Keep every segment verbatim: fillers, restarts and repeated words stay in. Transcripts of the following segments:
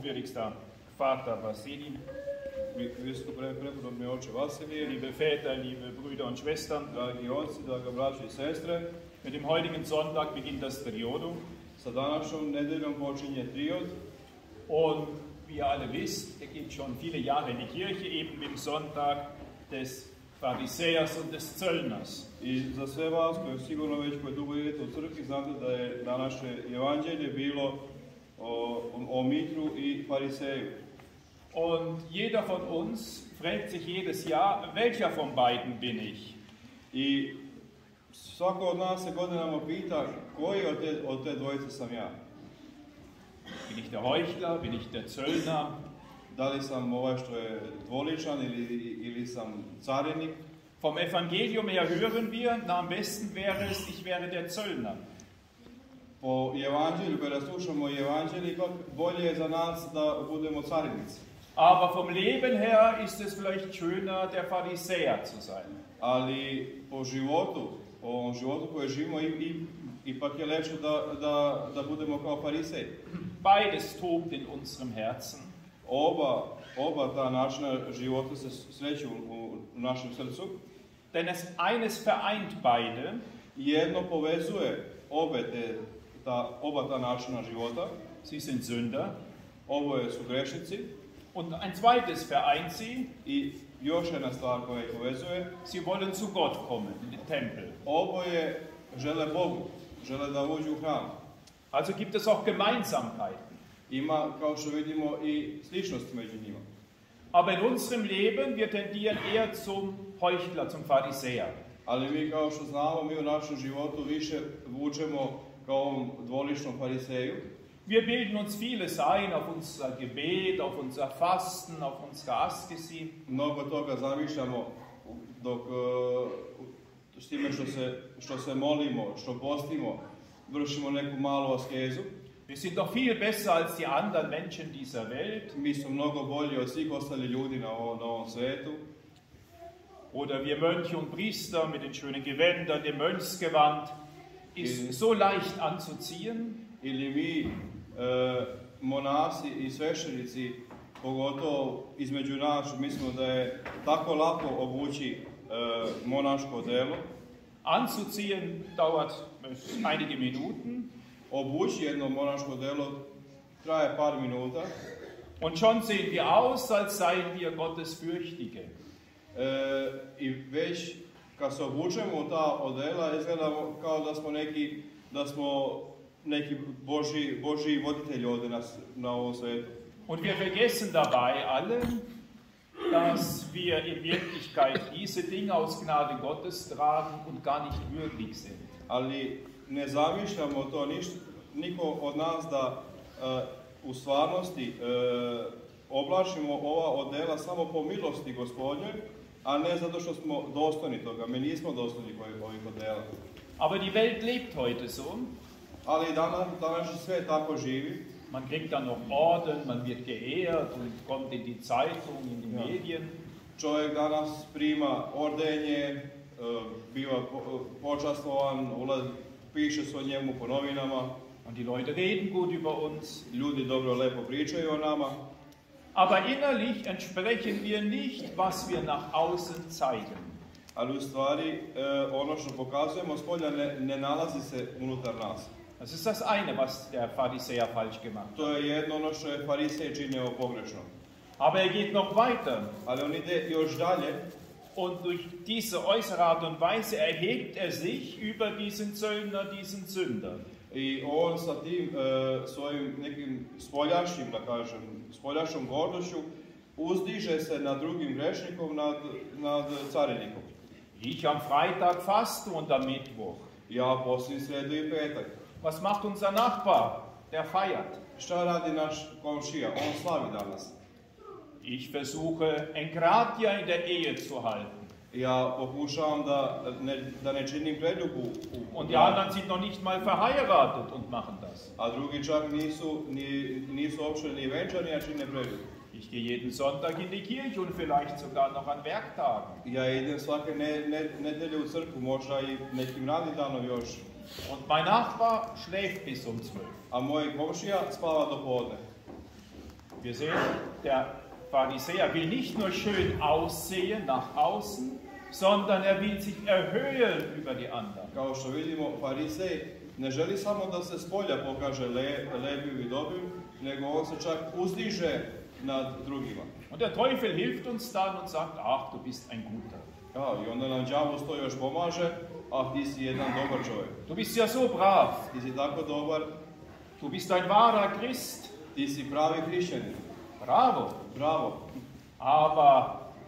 hochwürdigster Vater Vasilij, Visokoprepodobni oče Vasilije, liebe Väter, liebe Brüder und Schwestern, dragi oci, draga braća i sestre, mit dem heutigen Sonntag beginnt das Triodum. sa današnjom nedeljom počinje triod. Und wie ihr alle wisst, er geht schon viele Jahre in die Kirche, eben mit dem Sonntag des Pharisäers und des Zöllners. I za sve vas koji sigurno već koji dugo idete u crkvi, znate da je današnje evanđelje bilo o, o Mitru i Fariseju. Und jeder von uns fragt sich jedes Jahr, welcher von beiden bin ich? I svako od nas se godinama pita koji od te, od te dvojice sam ja. Bin ich der Heuchler, bin ich der Zöllner? Da li sam ovaj što je dvoličan ili, ili sam carinik? Vom Evangelium her hören wir, na am besten wäre es, ich wäre der Zöllner. Po evanđelju, kada slušamo evanđelje, ipak bolje je za nas da budemo carinici. Aber vom Leben her ist es vielleicht schöner, der Pharisäer zu sein. Ali po životu, po ovom životu koje živimo, i, i, ipak je lepše da, da, da budemo kao farisej. Beides tobt in unserem Herzen. Oba, oba ta načina života se sreću u, u našem srcu. Denn es eines vereint beide. Jedno povezuje obe te, ta, oba ta načina života. Sie sind Sünder. Oboje su grešnici. Und ein zweites vereint sie. I još jedna stvar koja ih povezuje. Sie wollen zu Gott kommen, in den Tempel. Oboje žele Bogu, žele da uđu u hram. Also gibt es auch Gemeinsamkeiten. Ima, kao što vidimo, i sličnosti među njima. Aber in unserem Leben wir tendieren eher zum Heuchler, zum Pharisäer. Ali mi, kao što znamo, mi u našem životu više vučemo kao ovom dvoličnom fariseju. Wir bilden uns vieles ein auf unser Gebet, auf unser Fasten, auf unsere Askese. Mnogo toga zamišljamo dok s time što se, što se molimo, što postimo, vršimo neku malu askezu. Wir sind doch viel besser als die anderen Menschen dieser Welt. Mi smo mnogo bolji od svih ostalih ljudi na ovom, na ovom svetu. Oder wir Mönche und Priester mit den schönen Gewändern, dem Mönchsgewand, ist so leicht anzuziehen. Ili mi, e, monasi i sveštenici, pogotovo između nas, mislimo da je tako lako obući e, monaško odelo. Anzuziehen dauert einige Minuten. Obući jedno monaško odelo traje par minuta. Und schon sehen wir aus, als seien wir Gottesfürchtige. E, I već kad se obučemo u ta odela, izgledamo kao da smo neki, da smo neki Božji, Božji voditelji ovdje nas, na ovom svetu. Und wir vergessen dabei alle, dass wir in Wirklichkeit diese Dinge aus Gnade Gottes tragen und gar nicht würdig sind. Ali ne zamišljamo to ništa, niko od nas da uh, u stvarnosti uh, oblačimo ova odela samo po milosti Gospodnjoj, a ne zato što smo dostojni toga. Mi nismo dostojni ovih odela. Aber die Welt lebt heute so. Ali danas, danas sve tako živi. Man kriegt dann noch Orden, man wird geehrt und kommt in die Zeitung, in die ja. Medien. Čovjek danas prima ordenje, biva počastvovan, ulaz, piše se o njemu po novinama. Und die Leute reden gut über uns. Ljudi dobro lepo pričaju o nama. Aber innerlich entsprechen wir nicht, was wir nach außen zeigen. Ali u stvari ono što pokazujemo spolja ne, ne nalazi se unutar nas. Das ist das eine, was der Pharisäer falsch gemacht hat. To je jedno ono što je farisej činio pogrešno. Aber er geht noch weiter. Ali on ide još dalje. Und durch diese äußere Art und Weise erhebt er sich über diesen Zöllner, diesen Sünder. I on sa tim e, svojim nekim spoljašnjim, da kažem, spoljašnjom gordošću uzdiže se nad drugim grešnikom, nad, nad carinikom. Ich am Freitag faste und am Mittwoch. Ja postim sredu i petak. Was macht unser Nachbar? Der feiert. Šta radi naš komšija? On slavi danas. Ich versuche, Enkratia in der Ehe zu halten. Ja pokušavam da ne, da ne činim preljubu. Und die anderen sind noch nicht mal verheiratet und machen das. A drugi čak nisu, ni, nisu uopšte ni venčani, a čine preljubu. Ich gehe jeden Sonntag in die Kirche und vielleicht sogar noch an Werktagen. Ja idem svake ne, ne, nedelje u crkvu, možda i nekim radnim danom još. Und mein Nachbar schläft bis um zwölf. A moj komšija spava do podne. Wir sehen, der Pharisäer will nicht nur schön aussehen nach außen, sondern er will sich erhöhen über die anderen. Kao što vidimo, farisej ne želi samo da se s polja pokaže le, lepim i dobrim, nego on se čak uzdiže nad drugima. Und der Teufel hilft uns dann und sagt, ach, du bist ein guter. Ja, i onda nam đavo to još pomaže, a ti si jedan dobar čovjek. Du bist ja so brav. Ti si tako dobar, Du bist ein wahrer Christ. ti si pravi hrišćanin. Bravo. Bravo. Aber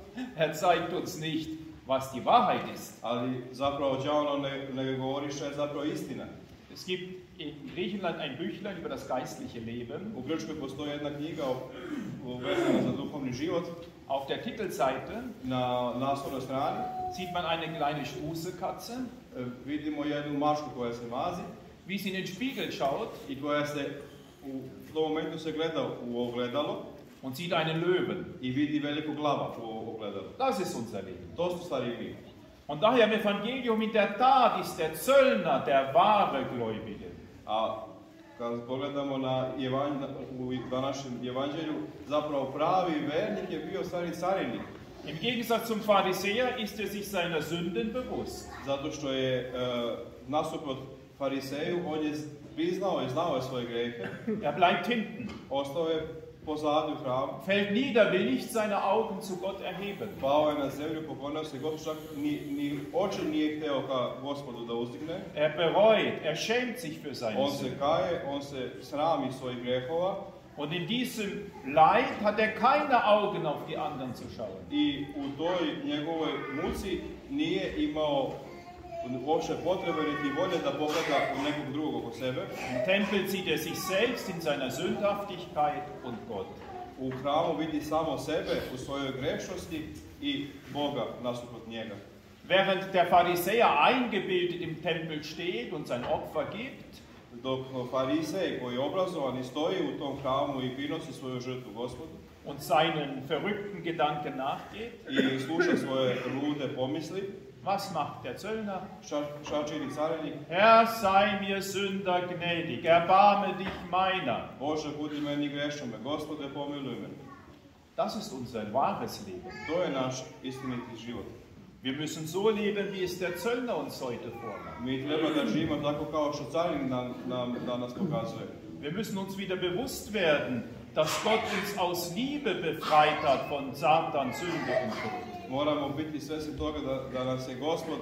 er zeigt uns nicht, was die Wahrheit ist. Ali zapravo đavo nam ne, ne govori što je zapravo istina. Es gibt in Griechenland ein Büchlein über das geistliche Leben. U Grčkoj postoji jedna knjiga o, o vezana za duhovni život. Auf der Titelseite Na naslovnoj strani sieht man eine kleine Strußekatze, e, vidimo jednu mačku koja se mazi wie sie in den Spiegel schaut i koja se u tom momentu se gleda u ogledalo und sieht einen Löwen. i vidi velikog lava u ogledalu. Das ist unser Leben. To su stvari mi. Und daher im Evangelium in der Tat ist der Zöllner der wahre Gläubige. A kad pogledamo na evanđ, u današnjem evanđelju, zapravo pravi vernik je bio stari carinik. Im Gegensatz zum Pharisäer ist er sich seiner Sünden bewusst. Zato što je e, nasuprot fariseju, on je priznao i znao je svoje grehe, Er bleibt hinten, ostao je pozadi u hramu, fällt nieder, will nicht seine Augen zu Gott erheben. pao je na zemlju, poklonio se Gospodu, čak ni, ni oči nije hteo ka Gospodu da uzdigne. Er bereut, er schämt sich für seine On se Sünden. kaje, on se srami svojih grehova Und in diesem Leid hat er keine Augen auf die anderen zu schauen. i u toj njegovoj muci nije imao uopšte potrebe niti volje da pogleda u nekog drugog oko sebe. Im Tempel sieht er sich selbst in seiner Sündhaftigkeit und Gott. U hramu vidi samo sebe u svojoj grešnosti i Boga nasuprot njega. Während der Pharisäer eingebildet im Tempel steht und sein Opfer gibt, Dok farisej koji je obrazovan i stoji u tom hramu i prinosi svoju žrtvu Gospodu und seinen verrückten Gedanken nachgeht, i sluša svoje lude pomisli, was macht der Zöllner? šta, šta čini carinik? Herr, sei mir Sünder gnädig, erbarme dich meiner. Bože, budi meni grešnome, Gospode, pomiluj me. Das ist unser wahres Leben. To je naš istiniti život. Wir müssen so leben, wie es der Zöllner uns heute vormacht. Mi treba da živimo tako kao što carinik nam, nam danas pokazuje. Wir müssen uns wieder bewusst werden, dass Gott uns aus Liebe befreit hat von Satan, Sünde und Tod. Moramo biti svjesni toga da, da nas je Gospod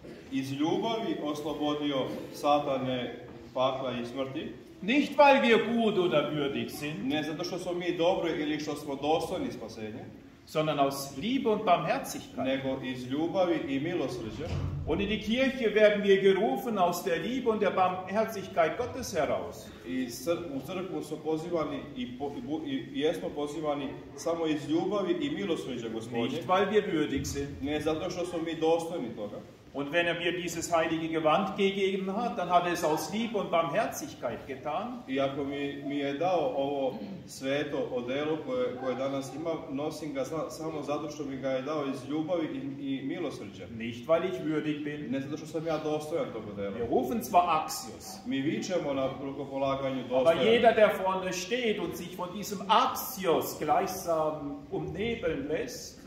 iz ljubavi oslobodio satane, pakla i smrti. Nicht, weil wir gut oder würdig sind, Ne zato što smo mi dobri ili što smo dostojni spasenja, sondern aus Liebe und Barmherzigkeit. nego iz ljubavi i milosrđa. Und in die Kirche werden wir gerufen aus der Liebe und der Barmherzigkeit Gottes heraus. I cr u crkvu smo pozivani i, po, i, i jesmo pozivani samo iz ljubavi i milosrđa Gospodnje. Nicht, weil wir würdig sind. Ne zato što smo mi dostojni toga. Und wenn er mir dieses heilige Gewand gegeben hat, dann hat er es aus Liebe und Barmherzigkeit getan. I ako mi, mi je dao ovo sveto odelo koje, koje danas imam, nosim ga za, samo zato što mi ga je dao iz ljubavi i, i milosrđa. Nicht, weil ich würdig bin. Ne zato što sam ja dostojan tog odela. Wir rufen zwar Axios, Mi vičemo na rukopolaganju aber dostojan. jeder, der vorne steht und sich von diesem Axios gleichsam umnebeln lässt,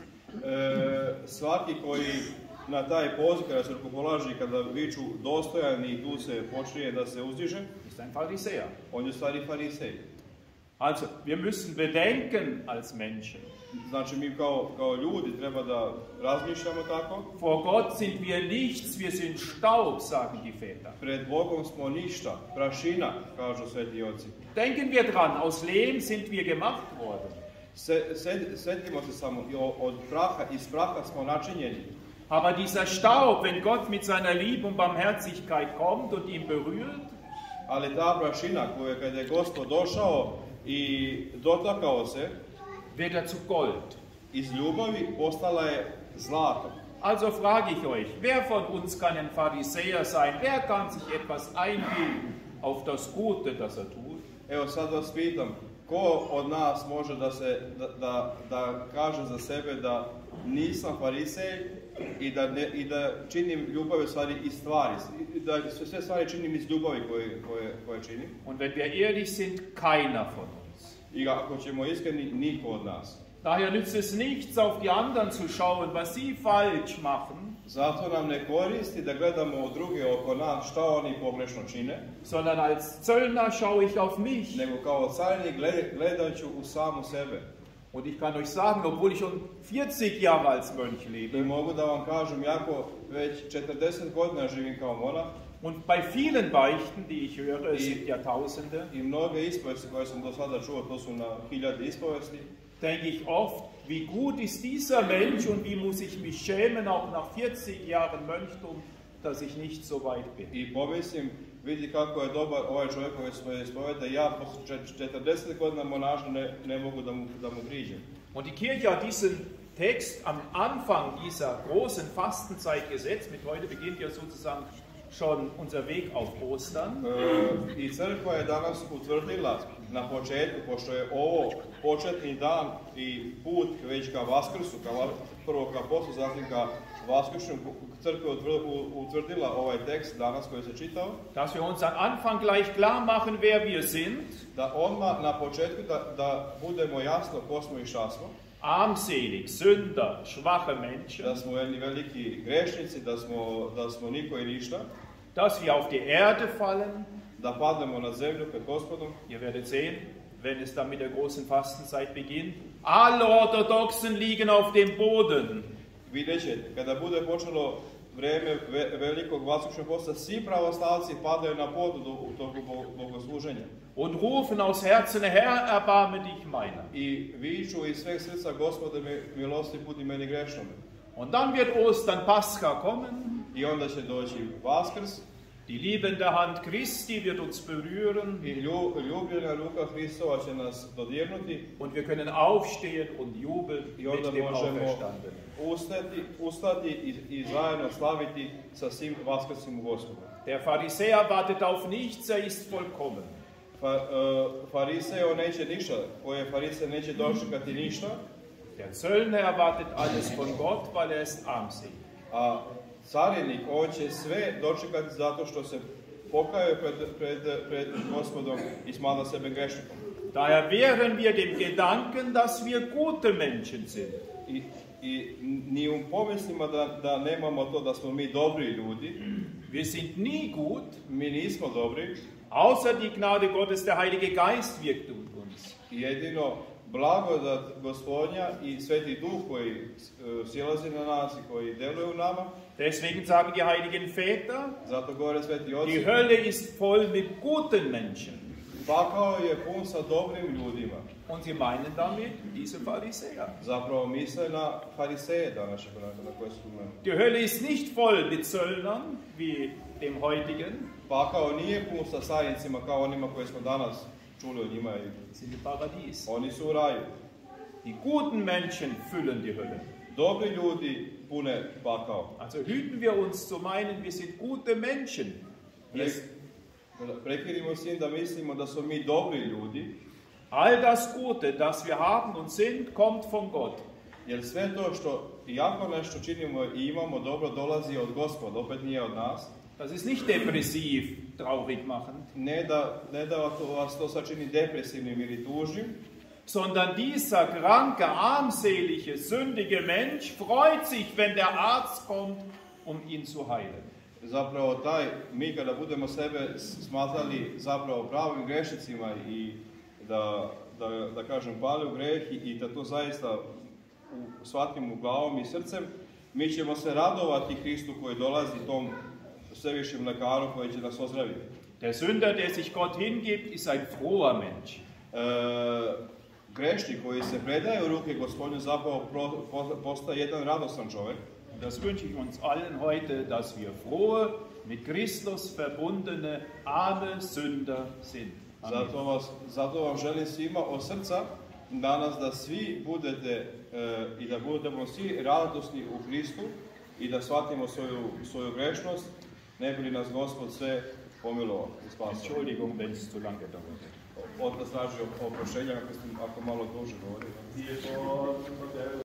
E, svaki koji na taj poziv kada se rukopolaži, kada viču dostojan i tu se počinje da se uzdiže, ist ein Pharisäer. on je u stvari farisej. Also, wir müssen bedenken als Menschen. Znači mi kao, kao ljudi treba da razmišljamo tako. Vor Gott sind wir nichts, wir sind Staub, sagen die Väter. Pred Bogom smo ništa, prašina, kažu sveti oci. Denken wir dran, aus Lehm sind wir gemacht worden. Se, sed, setimo se samo, i o- od praha, iz praha smo načinjeni. Aber dieser Staub, wenn Gott mit seiner Liebe und Barmherzigkeit kommt und ihn berührt, Ali ta prašina koja kada je Gospod došao i dotakao se, wird er zu Gold. iz ljubavi postala je zlato. Also frage ich euch, wer von uns kann ein Pharisäer sein? Wer kann sich etwas einbilden auf das Gute, das er tut? Evo sad vas pitam, ko od nas može da, se, da, da, da kaže za sebe da nisam farisej i da, ne, i da činim ljubavi stvari iz stvari, i da sve, sve stvari činim iz ljubavi koje, koje, koje činim. Und wenn wir ehrlich sind, keiner von uns. I ako ćemo iskreni, niko od nas. Daher nützt es nichts, auf die anderen zu schauen, was sie falsch machen, Zato nam ne koristi da gledamo od druge oko nas šta oni pogrešno čine, sondern als Zöllner schaue ich auf mich. nego kao carinik gled- gledat ću u samu sebe. Und ich kann euch sagen, obwohl ich schon vierzig Jahre als Mönch I lebe mogu da vam kažem, jako već četrdeset godina živim kao monah und bei vielen Beichten, die ich höre, es sind ja Tausende, i mnoge ispovesti koje sam do sada čuo, to su na hiljade ispovesti, denke ich oft, wie gut ist dieser Mensch und wie muss ich mich schämen, auch nach vierzig Jahren Mönchtum, dass ich nicht so weit bin. i pomislim, vidi kako je dobar ovaj čovjek koji svoje ispoveda, ja posle četrdeset godina monaža ne, ne mogu da mu, da mu priđem. Und die Kirche hat diesen Text am Anfang dieser großen Fastenzeit gesetzt. Mit heute beginnt ja sozusagen schon unser Weg auf Ostern. E, I crkva je danas utvrdila na početku, pošto je ovo početni dan i put već ka Vaskrsu, ka, va- prvo ka postu, zatim ka Vaskršnju, crkva je utvr- utvrdila ovaj tekst danas koji se čitao, Dass wir uns am Anfang gleich klar machen, wer wir sind. da odmah na početku da, da budemo jasno ko smo i šta smo, Armselig, Sünder, schwache Menschen. da smo jedni veliki grešnici, da smo, da smo niko i ništa, Dass wir auf die Erde fallen. da padnemo na zemlju pred Gospodom. Ihr werdet sehen, wenn es dann mit der großen Fastenzeit beginnt, alle Orthodoxen liegen auf dem Boden. Vidjet ćete, kada bude počelo vreme ve, velikog vaskršnjeg posta, svi pravoslavci padaju na podu do, u toku bo- bogosluženja. Und rufen aus Herzen, Herr, erbarme dich meiner. I viču iz sveg srca, Gospode, mi- milosti budi meni grešnome. Und dann wird Ostern, Pascha kommen. I onda će doći Vaskrs Die liebende Hand Christi wird uns berühren. i lju, ljubljena ruka Hristova će nas dodirnuti Und wir können aufstehen und jubeln i mit onda dem možemo Auferstandenen. ustati, ustati i, i zajedno slaviti sa svim Vaskrsima u Gospodu. Der Pharisäer wartet auf nichts, er ist vollkommen. Fa, uh, fariseo neće ništa, koje farisej neće dočekati ništa, Der Zöllner erwartet alles von Gott, weil er ist armselig. a carinik, on će sve dočekati zato što se pokaje pred, pred, pred Gospodom i smatra sebe grešnikom. Daher wehren wir dem Gedanken, dass wir gute Menschen sind. I, i ni u pomislima da, da nemamo to da smo mi dobri ljudi, Wir sind nie gut, mi nismo dobri, außer die Gnade Gottes, der Heilige Geist wirkt in uns. i jedino blagodat Gospodnja i Sveti Duh koji uh, silazi na nas i koji deluje u nama. Deswegen sagen die heiligen Väter, Zato govore Sveti die Oci, Hölle ist voll mit guten Menschen. pakao je pun sa dobrim ljudima. Und sie meinen damit diese Pharisäer. Zapravo misle na fariseje današnjeg vremena na koje su spomenuli. Die Hölle ist nicht voll mit Zöllnern, wie dem heutigen. Pakao nije pun sa sajnicima kao onima koje smo danas čuli o njima. I Sie sind im Paradies. oni su u raju. Die guten Menschen füllen die Hölle. Dobri ljudi pune pakao. Also hüten wir uns zu meinen, wir sind gute Menschen. Wir, Pre, prekidimo s tim da mislimo da smo mi dobri ljudi, all das Gute, das wir haben und sind, kommt von Gott. jer sve to što iako nešto činimo i imamo dobro dolazi od Gospoda, opet nije od nas. Das ist nicht depressiv, traurig machend, Ne da, ne da vas to sačini depresivnim ili tužnim, sondern dieser kranke, armselige, sündige Mensch freut sich, wenn der Arzt kommt, um ihn zu heilen. zapravo taj, mi kada budemo sebe smatrali zapravo pravim grešnicima i da, da, da kažem pali u greh i, i da to zaista u, shvatimo glavom i srcem, mi ćemo se radovati Hristu koji dolazi tom svevišnjem lekaru koji će nas ozdraviti. Der Sünder, der sich Gott hingibt, ist ein froher Mensch. E, grešnik koji se predaje u ruke Gospodinu zapravo pro, po, postaje jedan radostan čovjek. Das wünsche ich uns allen heute, dass wir frohe, mit Christus verbundene, arme Sünder sind. Amen. Zato, vas, zato vam želim svima od srca danas da svi budete e, i da budemo svi radosni u Hristu i da shvatimo svoju, svoju grešnost, ne bi li nas Gospod sve pomilovao i spasao. Entschuldigung, wenn es zu lange dauert. Otac traži oprošenja ako, ako malo duže govori.